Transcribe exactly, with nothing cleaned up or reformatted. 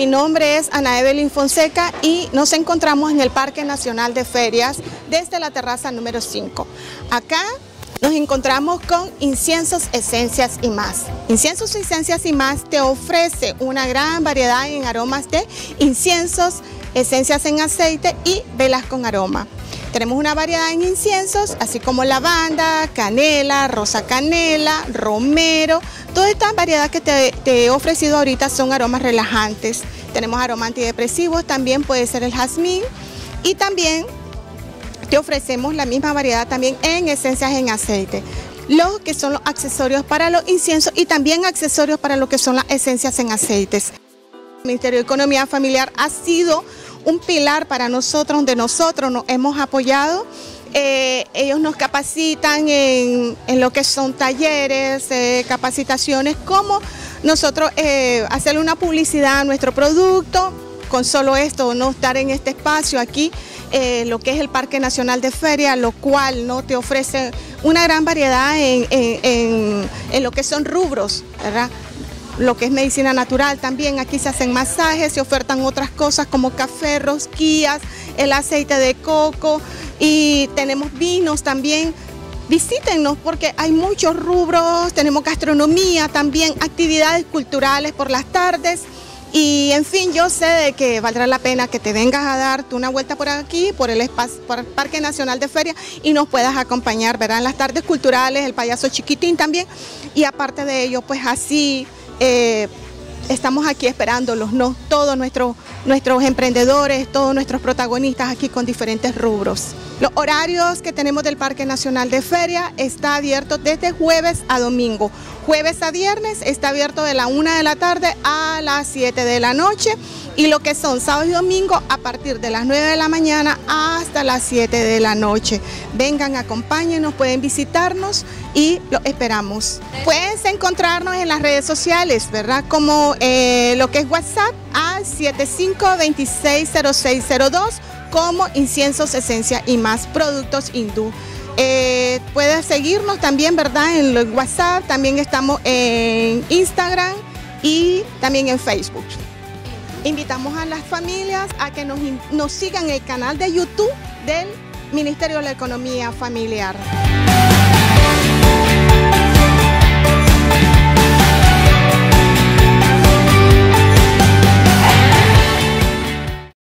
Mi nombre es Ana Evelyn Fonseca y nos encontramos en el Parque Nacional de Ferias desde la terraza número cinco. Acá nos encontramos con Inciensos, Esencias y Más. Inciensos, Esencias y Más te ofrece una gran variedad en aromas de inciensos, esencias en aceite y velas con aroma. Tenemos una variedad en inciensos, así como lavanda, canela, rosa canela, romero. Toda esta variedad que te, te he ofrecido ahorita son aromas relajantes. Tenemos aromas antidepresivos, también puede ser el jazmín. Y también te ofrecemos la misma variedad también en esencias en aceite. Los que son los accesorios para los inciensos y también accesorios para lo que son las esencias en aceites. El Ministerio de Economía Familiar ha sido un pilar para nosotros, donde nosotros nos hemos apoyado. Eh, ellos nos capacitan en, en lo que son talleres, eh, capacitaciones, como nosotros eh, hacerle una publicidad a nuestro producto. Con solo esto, no estar en este espacio aquí, eh, lo que es el Parque Nacional de Feria, lo cual no te ofrece una gran variedad en, en, en, en lo que son rubros, ¿verdad? Lo que es medicina natural también, aquí se hacen masajes, se ofertan otras cosas como café, rosquillas, el aceite de coco y tenemos vinos también. Visítennos porque hay muchos rubros, tenemos gastronomía también, actividades culturales por las tardes y en fin, yo sé de que valdrá la pena que te vengas a darte una vuelta por aquí, por el, espacio, por el Parque Nacional de Feria y nos puedas acompañar, ¿verdad? En las tardes culturales, el payaso chiquitín también y aparte de ello, pues así... Eh, estamos aquí esperándolos, ¿no? Todos nuestros, nuestros emprendedores, todos nuestros protagonistas aquí con diferentes rubros. Los horarios que tenemos del Parque Nacional de Feria está abierto desde jueves a domingo. Jueves a viernes está abierto de la una de la tarde a las siete de la noche y lo que son sábado y domingo a partir de las nueve de la mañana hasta las siete de la noche. Vengan, acompáñenos, pueden visitarnos y los esperamos. Pueden encontrarnos en las redes sociales, ¿verdad? Como eh, lo que es WhatsApp a siete cinco dos seis cero seis cero dos como Inciensos, Esencia y Más Productos Hindú. Eh, puedes seguirnos también, ¿verdad? En el WhatsApp, también estamos en Instagram y también en Facebook. Invitamos a las familias a que nos, nos sigan en el canal de YouTube del Ministerio de la Economía Familiar.